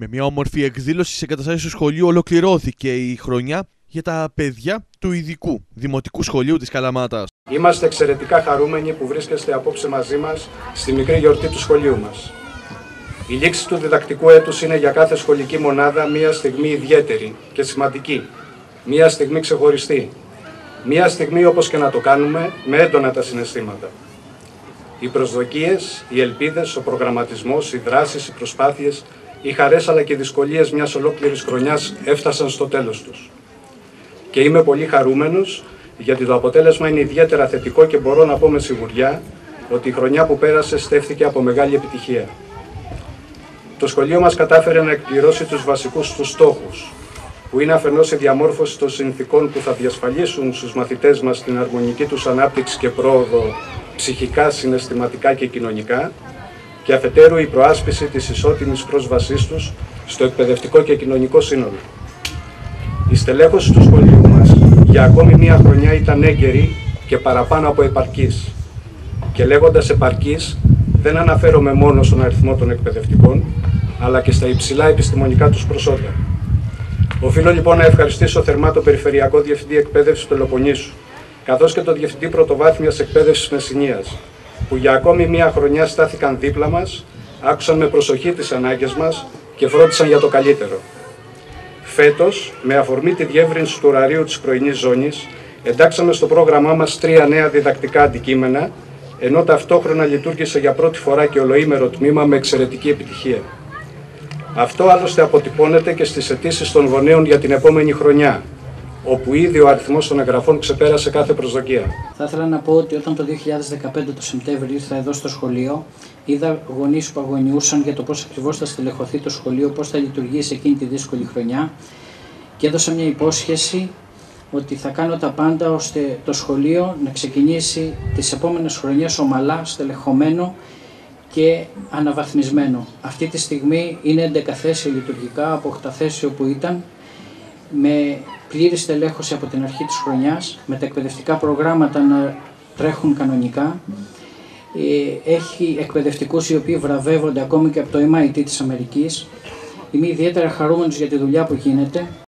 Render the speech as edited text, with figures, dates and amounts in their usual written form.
Με μια όμορφη εκδήλωση σε εγκαταστάσεις του σχολείου ολοκληρώθηκε η χρονιά για τα παιδιά του ειδικού Δημοτικού Σχολείου της Καλαμάτας. Είμαστε εξαιρετικά χαρούμενοι που βρίσκεστε απόψε μαζί μας στη μικρή γιορτή του σχολείου μας. Η λήξη του διδακτικού έτους είναι για κάθε σχολική μονάδα μια στιγμή ιδιαίτερη και σημαντική, μια στιγμή ξεχωριστή, μια στιγμή, όπως και να το κάνουμε, με έντονα τα συναισθήματα. Οι προσδοκίες, οι ελπίδες, ο προγραμματισμός, οι δράσεις, οι προσπάθειες, οι χαρές αλλά και οι δυσκολίες μιας ολόκληρης χρονιάς έφτασαν στο τέλος τους. Και είμαι πολύ χαρούμενος γιατί το αποτέλεσμα είναι ιδιαίτερα θετικό και μπορώ να πω με σιγουριά ότι η χρονιά που πέρασε στέφθηκε από μεγάλη επιτυχία. Το σχολείο μας κατάφερε να εκπληρώσει τους βασικούς του στόχους, που είναι αφενός η διαμόρφωση των συνθηκών που θα διασφαλίσουν στους μαθητές μας την αρμονική τους ανάπτυξη και πρόοδο ψυχικά, συναισθηματικά και κοινωνικά, και αφετέρου η προάσπιση της ισότιμης πρόσβασής τους στο εκπαιδευτικό και κοινωνικό σύνολο. Η στελέχωση του σχολείου μας για ακόμη μία χρονιά ήταν έγκαιρη και παραπάνω από επαρκής. Και λέγοντας επαρκής, δεν αναφέρομαι μόνο στον αριθμό των εκπαιδευτικών, αλλά και στα υψηλά επιστημονικά τους προσόντα. Οφείλω λοιπόν να ευχαριστήσω θερμά τον Περιφερειακό Διευθυντή Εκπαίδευσης Πελοποννήσου, καθώς και τον Διευθυντή Πρωτοβάθμιας Εκπαίδευσης Μεσσηνίας, που για ακόμη μία χρονιά στάθηκαν δίπλα μας, άκουσαν με προσοχή τις ανάγκες μας και φρόντισαν για το καλύτερο. Φέτος, με αφορμή τη διεύρυνση του ωραρίου της πρωινής ζώνης, εντάξαμε στο πρόγραμμά μας 3 νέα διδακτικά αντικείμενα, ενώ ταυτόχρονα λειτουργήσε για πρώτη φορά και ολοήμερο τμήμα με εξαιρετική επιτυχία. Αυτό άλλωστε αποτυπώνεται και στις αιτήσεις των γονέων για την επόμενη χρονιά, όπου ήδη ο αριθμός των εγγραφών ξεπέρασε κάθε προσδοκία. Θα ήθελα να πω ότι όταν το 2015 το Σεπτέμβριο ήρθα εδώ στο σχολείο, είδα γονείς που αγωνιούσαν για το πώς ακριβώς θα στελεχωθεί το σχολείο, πώς θα λειτουργήσει εκείνη τη δύσκολη χρονιά, και έδωσα μια υπόσχεση ότι θα κάνω τα πάντα ώστε το σχολείο να ξεκινήσει τις επόμενες χρονιές ομαλά, στελεχωμένο και αναβαθμισμένο. Αυτή τη στιγμή είναι 11 θέσεις λειτουργικά από 8 θέσεις όπου ήταν, με πλήρη στελέχωση από την αρχή της χρονιάς, με τα εκπαιδευτικά προγράμματα να τρέχουν κανονικά. Έχει εκπαιδευτικούς οι οποίοι βραβεύονται ακόμη και από το MIT της Αμερικής. Είμαι ιδιαίτερα χαρούμενος για τη δουλειά που γίνεται.